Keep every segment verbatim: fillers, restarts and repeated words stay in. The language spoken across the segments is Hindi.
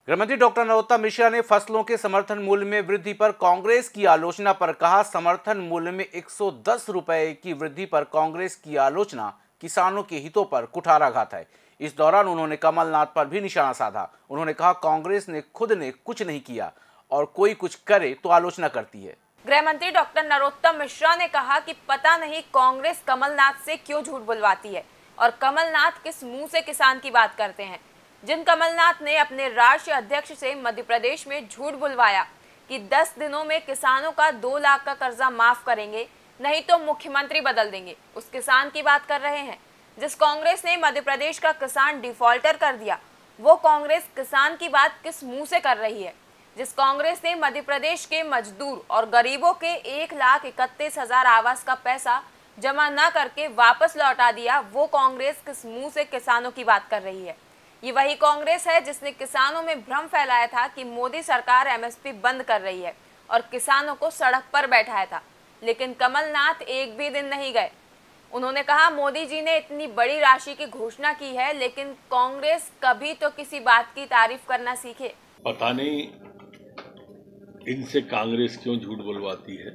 गृहमंत्री डॉक्टर नरोत्तम मिश्रा ने फसलों के समर्थन मूल्य में वृद्धि पर कांग्रेस की आलोचना पर कहा, समर्थन मूल्य में एक सौ दस रुपए की वृद्धि पर कांग्रेस की आलोचना किसानों के हितों पर कुठाराघात है। इस दौरान उन्होंने कमलनाथ पर भी निशाना साधा। उन्होंने कहा, कांग्रेस ने खुद ने कुछ नहीं किया और कोई कुछ करे तो आलोचना करती है। गृह मंत्री डॉक्टर नरोत्तम मिश्रा ने कहा कि पता नहीं कांग्रेस कमलनाथ से क्यों झूठ बुलवाती है और कमलनाथ किस मुंह से किसान की बात करते हैं। जिन कमलनाथ ने अपने राष्ट्रीय अध्यक्ष से मध्य प्रदेश में झूठ बुलवाया कि दस दिनों में किसानों का दो लाख का कर्जा माफ करेंगे, नहीं तो मुख्यमंत्री बदल देंगे, उस किसान की बात कर रहे हैं। जिस कांग्रेस ने मध्य प्रदेश का किसान डिफॉल्टर कर दिया, वो कांग्रेस किसान की बात किस मुंह से कर रही है। जिस कांग्रेस ने मध्य प्रदेश के मजदूर और गरीबों के एक लाख इकतीस हजार आवास का पैसा जमा न करके वापस लौटा दिया, वो कांग्रेस किस मुंह से किसानों की बात कर रही है। ये वही कांग्रेस है जिसने किसानों में भ्रम फैलाया था कि मोदी सरकार एमएसपी बंद कर रही है और किसानों को सड़क पर बैठाया था, लेकिन कमलनाथ एक भी दिन नहीं गए। उन्होंने कहा, मोदी जी ने इतनी बड़ी राशि की घोषणा की है, लेकिन कांग्रेस कभी तो किसी बात की तारीफ करना सीखे। पता नहीं इनसे कांग्रेस क्यों झूठ बुलवाती है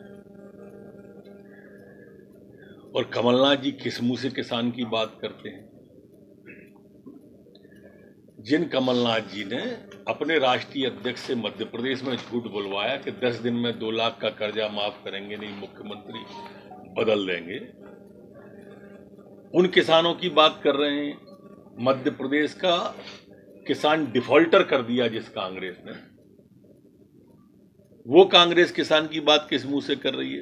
और कमलनाथ जी किस मुंह से किसान की बात करते हैं। जिन कमलनाथ जी ने अपने राष्ट्रीय अध्यक्ष से मध्य प्रदेश में झूठ बुलवाया कि दस दिन में दो लाख का कर्जा माफ करेंगे, नहीं मुख्यमंत्री बदल देंगे, उन किसानों की बात कर रहे हैं। मध्य प्रदेश का किसान डिफॉल्टर कर दिया जिस कांग्रेस ने, वो कांग्रेस किसान की बात किस मुंह से कर रही है।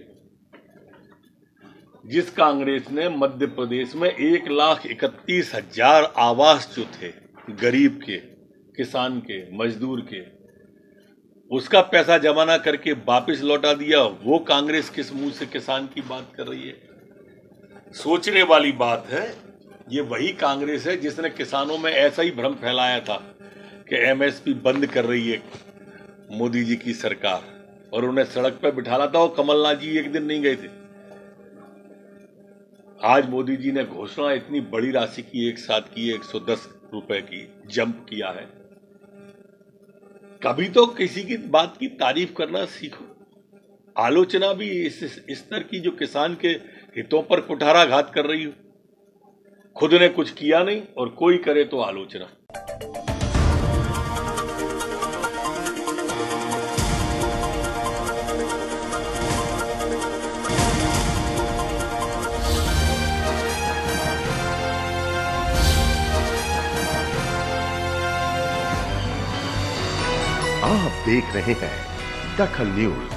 जिस कांग्रेस ने मध्य प्रदेश में एक लाख इकतीस हजार आवास जो थे गरीब के, किसान के, मजदूर के, उसका पैसा जमा ना करके वापस लौटा दिया, वो कांग्रेस किस मुंह से किसान की बात कर रही है। सोचने वाली बात है। ये वही कांग्रेस है जिसने किसानों में ऐसा ही भ्रम फैलाया था कि एमएसपी बंद कर रही है मोदी जी की सरकार, और उन्हें सड़क पर बिठाना था। और कमलनाथ जी एक दिन नहीं गए थे। आज मोदी जी ने घोषणा इतनी बड़ी राशि की एक साथ की, एक सौ दस रुपए की जंप किया है। कभी तो किसी की बात की तारीफ करना सीखो। आलोचना भी इस स्तर की जो किसान के हितों पर कुठाराघात कर रही हो। खुद ने कुछ किया नहीं और कोई करे तो आलोचना। आप देख रहे हैं दखल न्यूज।